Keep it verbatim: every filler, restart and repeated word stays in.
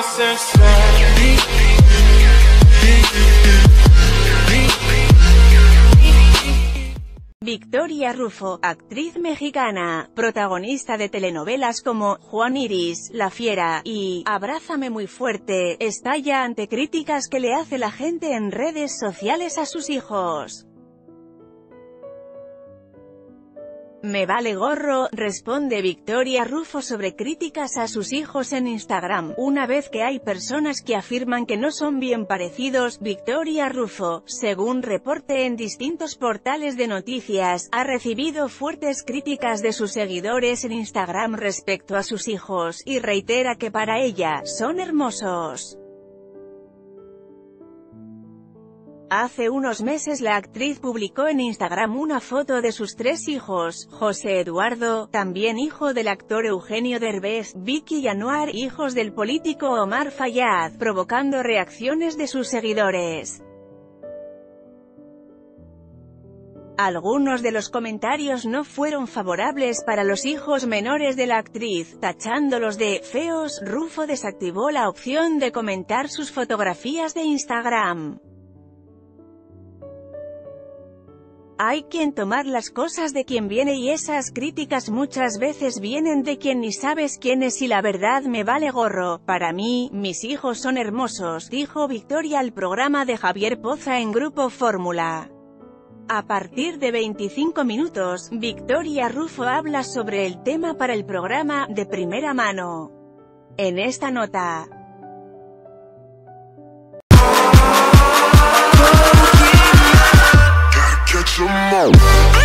Victoria Rufo, actriz mexicana, protagonista de telenovelas como Juan Iris, La Fiera y Abrázame muy fuerte, estalla ante críticas que le hace la gente en redes sociales a sus hijos. Me vale gorro, responde Victoria Rufo sobre críticas a sus hijos en Instagram. Una vez que hay personas que afirman que no son bien parecidos, Victoria Rufo, según reporte en distintos portales de noticias, ha recibido fuertes críticas de sus seguidores en Instagram respecto a sus hijos, y reitera que para ella, son hermosos. Hace unos meses la actriz publicó en Instagram una foto de sus tres hijos, José Eduardo, también hijo del actor Eugenio Derbez, Vicky y Anuar, hijos del político Omar Fayad, provocando reacciones de sus seguidores. Algunos de los comentarios no fueron favorables para los hijos menores de la actriz, tachándolos de «feos». Rufo desactivó la opción de comentar sus fotografías de Instagram. Hay quien tomar las cosas de quien viene y esas críticas muchas veces vienen de quien ni sabes quién es y la verdad me vale gorro. Para mí, mis hijos son hermosos, dijo Victoria al programa de Javier Poza en Grupo Fórmula. A partir de veinticinco minutos, Victoria Rufo habla sobre el tema para el programa, de primera mano. En esta nota. Catch 'em all.